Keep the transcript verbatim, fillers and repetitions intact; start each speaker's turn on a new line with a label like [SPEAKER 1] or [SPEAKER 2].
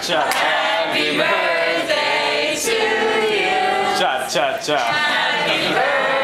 [SPEAKER 1] cha.
[SPEAKER 2] Happy birthday to you.
[SPEAKER 1] Cha cha cha.
[SPEAKER 2] Happy birthday.